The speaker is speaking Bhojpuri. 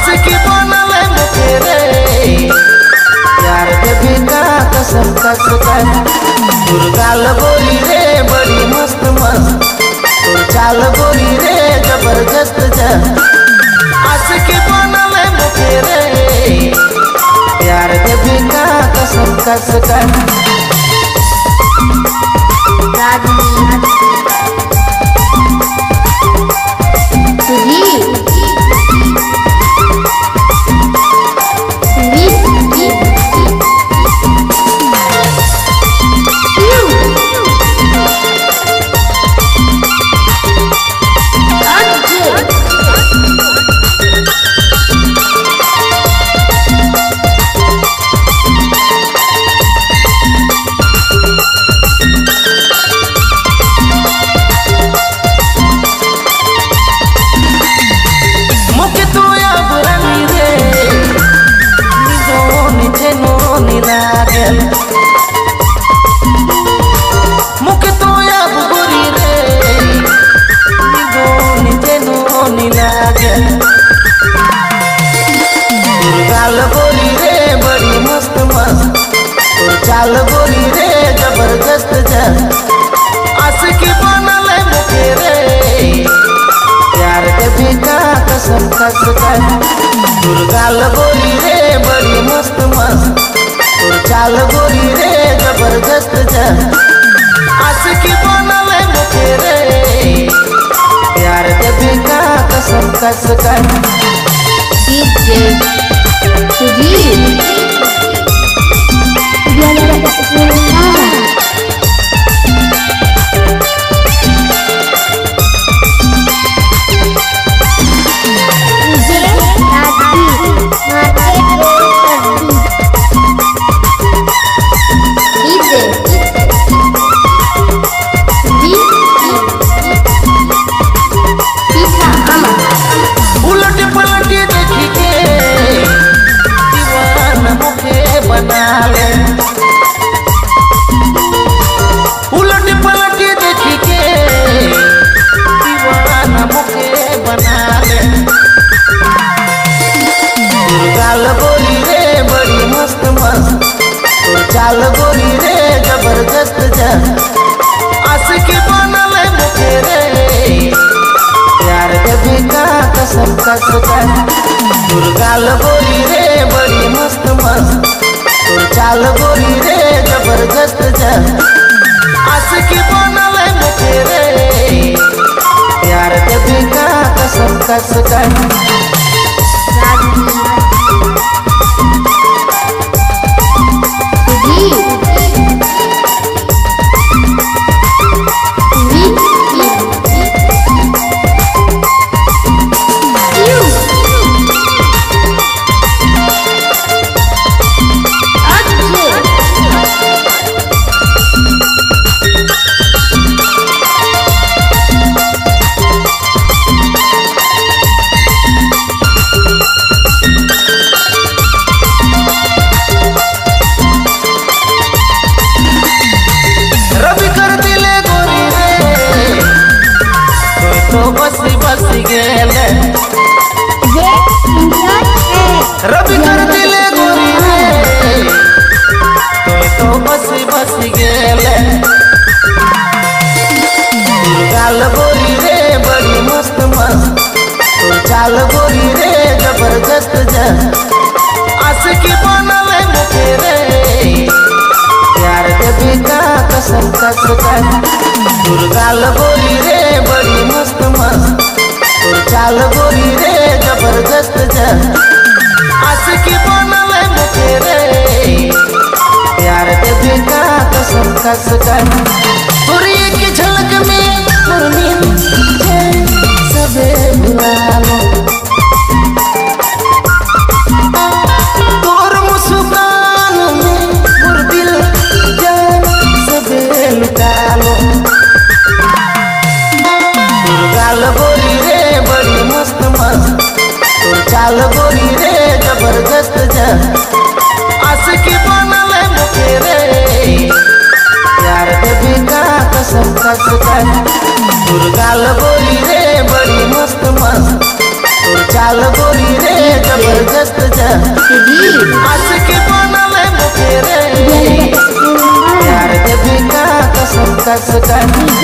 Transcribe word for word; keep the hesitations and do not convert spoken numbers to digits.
आशिकी बनले मुखे रे यार के बिना कसम कस कर तुर गाल गोरी रे बड़ी मस्त मस्त तुर चाल गोरी रे जबरदस्त जा आशिकी बनले मुखे रे यार के बिना कसम कस कर मुके तो अब गोरी रे निगोनी तेनो नीला गल तुर गाल गोरी रे बड़ी मस्त मस्त तुर चाल गोरी रे जबरदस्त जा आशिकी बनले मुखे रे यार के बिना कसम कस कर तुर गाल गोरी रे बड़ी मस्त मस्त तुर चाल गोरी रे जबरदस्त जा आशिकी बनले मुखे रे यार के बिना कसम कस कर डीजे सुजीत उलट पलट देखी के दीवाना मुखे बना ले उलट पलट देखी के दीवाना मुखे बना ले तुर गाल गोरी रे बड़ी मस्त मस्त तुर चाल गोरी रे जबरदस्त जा आशिकी बनले मुखे रे यार के बिना कसम कस कर तुर गाल गोरी रे बड़ी मस्त मस्त तुर चाल गोरी रे जबरदस्त जा आशिकी बनले मुखे रे यार के बिना कसम कस कर बसी बसी गेले रवि कर दिले गोरी रे तो बसी बसी गेले तुर गाल गोरी रे बड़ी मस्त मस्त तुर चाल गोरी रे जबरदस्त जा आशिकी बनले मुखे रे यार के बिना कसम कस कर तुर गाल गोरी रे बड़ी मस्त मस्त तुर चाल गोरी रे जबरदस्त जा आशिकी बनले मुखे रे यार के बिना कसम कस कर तुर एक झलक में मुरली सबे भुला लो तोर मुस्कान में मुर दिल जान सबे लुटा लो तुर गाल गोरी रे बड़ी मस्त मस्त तुर चाल गोरी रे जबरदस्त जा आशिकी बनले मुखे रे यार के बिना कसम कस कर तुर गाल गोरी रे बड़ी मस्त मस्त तुर चाल गोरी रे जबरदस्त जा सुजीत आशिकी बनले मुखे रे प्यार देवी का कसम कस कर